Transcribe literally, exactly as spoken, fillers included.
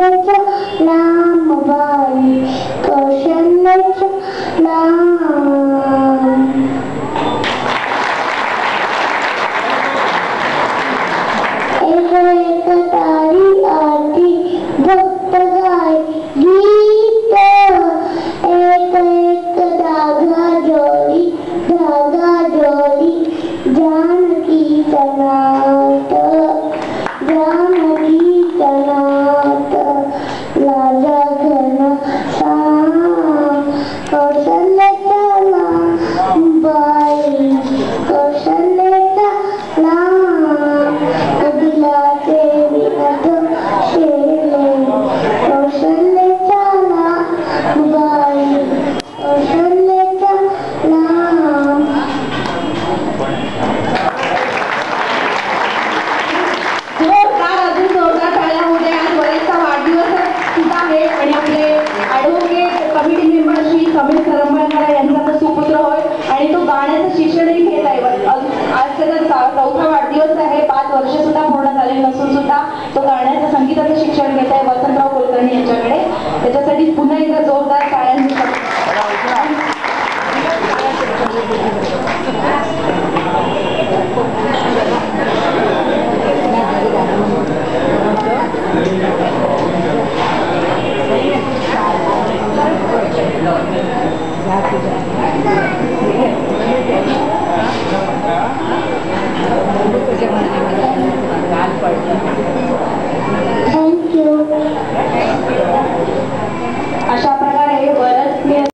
कौशल्याचा लांब बाई कौशल्याचा लांब एक एक तारी आरती भक्त गाय गीत एक एक धागा जोडी धागा जोडी जानकी नाथ जानकी नाथ लाजा घन श्याम कौशल्याचा लांब बाई कौशल्याचा लांब अदिलाचे विनोद शेले कौशल्याचा लांब बाई कौशल्याचा लांब advocate committee member Shri Sameer Sarambalkar यांचा तो सुपुत्र होय आणि तो गाण्याचं शिक्षणही घेत आहे. आज त्याचा चौथा वाढदिवस आहे. पाच वर्ष सुद्धा पूर्ण झाले नसून सुद्धा तो गाण्याचं संगीताचं शिक्षण घेत आहे.